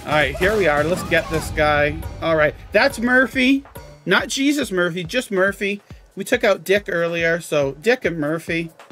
All right, here we are. Let's get this guy. All right, that's Murphy. Not Jesus Murphy, just Murphy. We took out Dick earlier, so Dick and Murphy.